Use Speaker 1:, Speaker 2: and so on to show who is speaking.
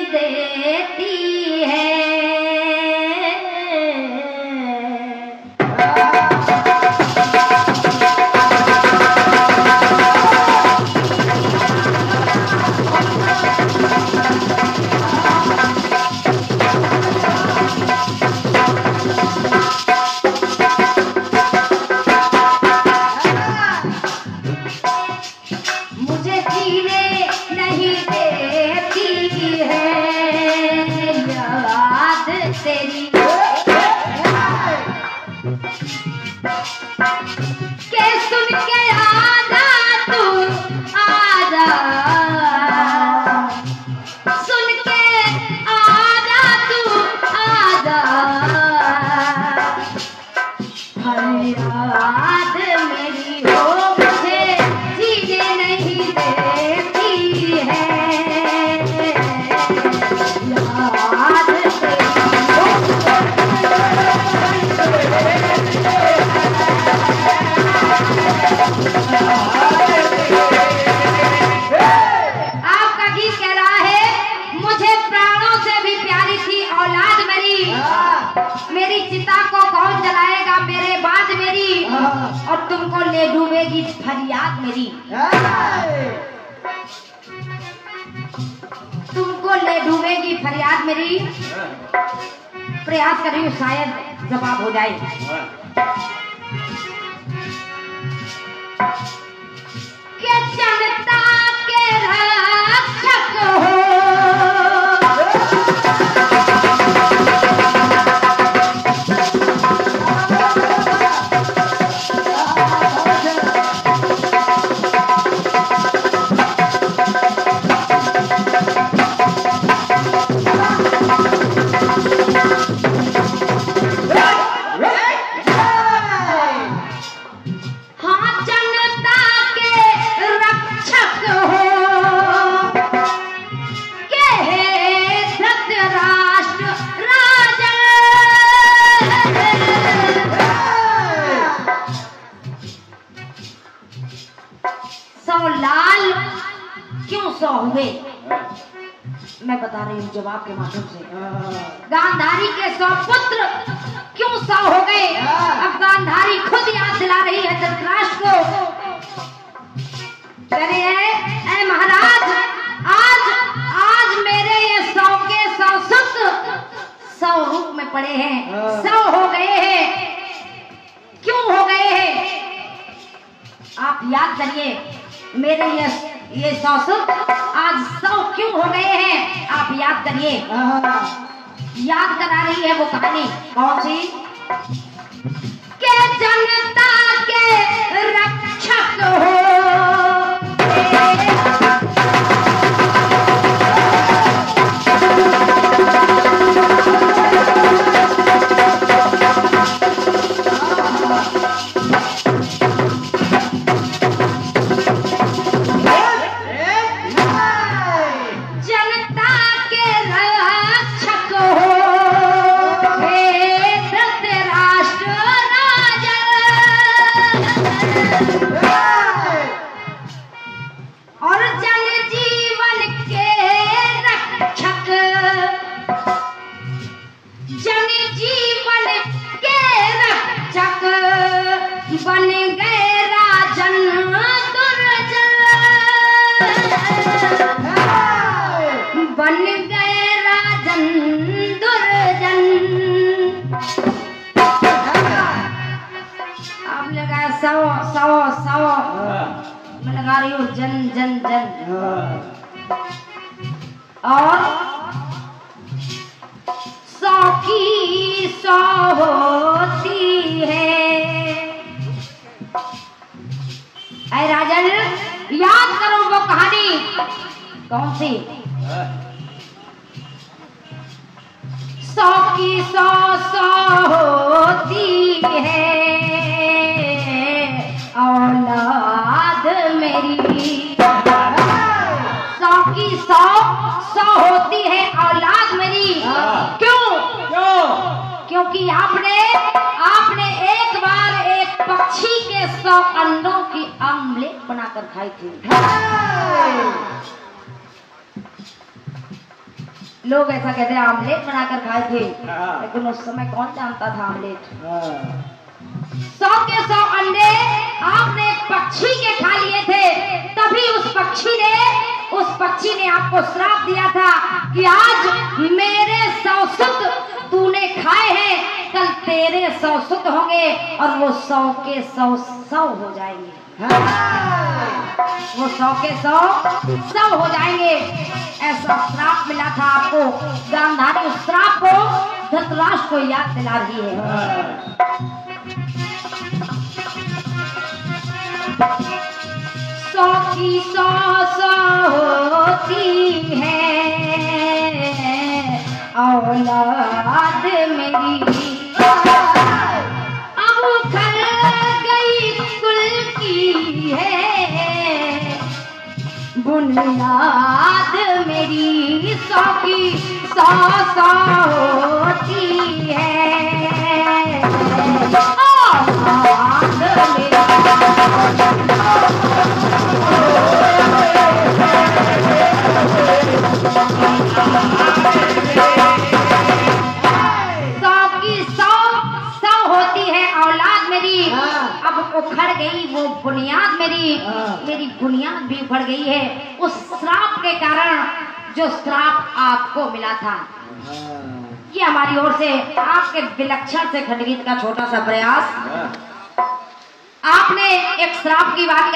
Speaker 1: देती है। मुझे जीने नहीं देती है याद तेरी, के सुन के आजा तू आजा, सुन के आजा तू आजा, फरियाद मेरी हो मुझे जीने नहीं देती है याद तेरी। आपका गीत कह रहा है मुझे प्राणों से भी प्यारी थी औलाद मेरी, मेरी चिता को कौन जलाएगा मेरे बाद मेरी, और तुमको ले डूबेगी फरियाद मेरी, तुमको ले डूबेगी फरियाद मेरी। प्रयास कर रही हूँ शायद जवाब हो जाए। के जनता के रक्षक हो, हाँ जनता के रक्षक हो, के धृतराष्ट्र राजन, सौ लाल क्यों सौ हुए, मैं बता रही हूँ जवाब के माध्यम से। गांधारी के 100 पुत्र क्यों 100 हो गए, अब गांधारी खुद याद दिला रही है धृतराष्ट्र को। कह रही है ऐ महाराज आज आज मेरे ये 100 के 100 सुत 100 रूप में पड़े हैं, 100 हो गए हैं, क्यों हो गए हैं आप याद करिए। मेरे ये 100 सुत आज 100 क्यों हो गए हैं आप याद करिए। याद करा रही है वो कहानी कौन सी, के जनता के रक्षक हो, जनता के रक्षक हो, हे धृतराष्ट्र राजन, और जन जीवन के रक्षक, जन जीवन के रक्षक बन गए राजन दुर्जन, बन गए राजन दुर्जन। आप लगाया 100 100 100, मैं लगा रही हूँ जन जन जन, और 100 की 100 होती है। ऐ राजन याद करो वो कहानी कौन सी, 100 की 100 100 होती है औलाद मेरी, 100 की 100 100 होती है औलाद मेरी। क्यों? क्योंकि आपने एक बार एक पक्षी के 100 अंडों की आमलेट बनाकर खाई थी। लोग ऐसा कहते हैं आमलेट बनाकर खाए थे, लेकिन उस समय कौन जानता था आमलेट। 100 के 100 अंडे आपने पक्षी के खा लिए थे, तभी उस पक्षी ने आपको श्राप दिया था कि आज मेरे 100 सुत तूने खाए हैं, कल तेरे 100 सुत होंगे और वो 100 के 100 हो जाएंगे। वो 100 के 100 हो जाएंगे। ऐसा श्राप मिला था आपको। गांधारी उस श्राप को धृतराष्ट्र को याद दिला रही है। 100 की 100 होती है औलाद मेरी, अब खल गई कुल की है बुनियाद मेरी। 100 की 100 होती है औलाद मेरी। उखड़ गई वो बुनियाद मेरी बुनियाद भी उखड़ गई है उस श्राप के कारण, जो श्राप आपको मिला था। ये हमारी ओर से आपके विलक्षण से खंडगीत का छोटा सा प्रयास। आपने एक श्राप की बात